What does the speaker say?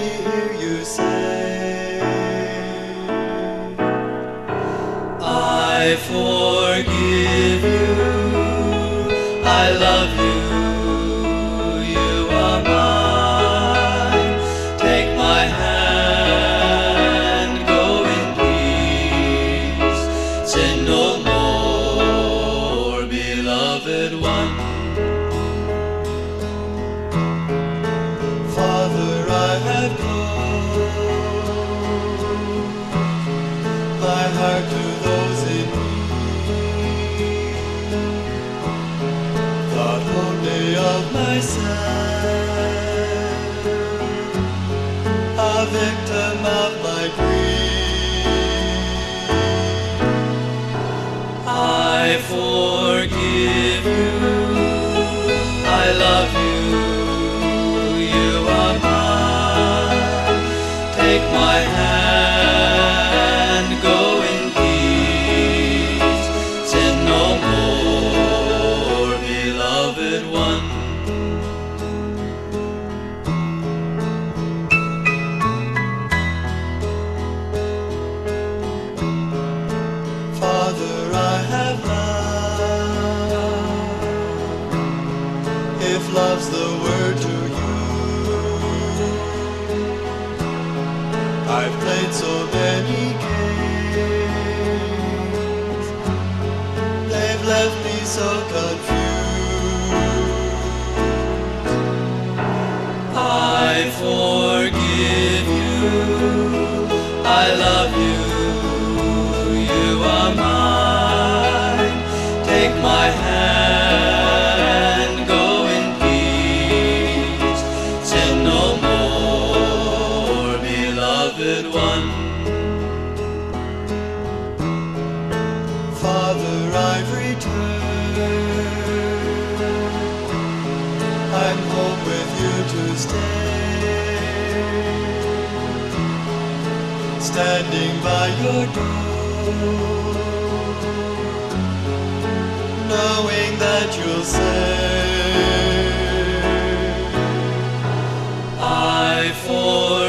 hear you say, I forgive you, I love you, you are mine. Take my hand, go in peace, sin no more, beloved one. Father, I have closed my heart to those in need, thought only of myself, a victim of my greed. I forgive you, I love you, take my hand, go in peace, sin no more, beloved one. Father, I have loved, if love's the word to you. I've played so many games, they've left me so confused. I forgive you, I love you, you are mine. Take my hand, go in peace, sin no more, beloved one. Father, I've returned, I'm home with you to stay, standing by your door, knowing that you'll say, I forgive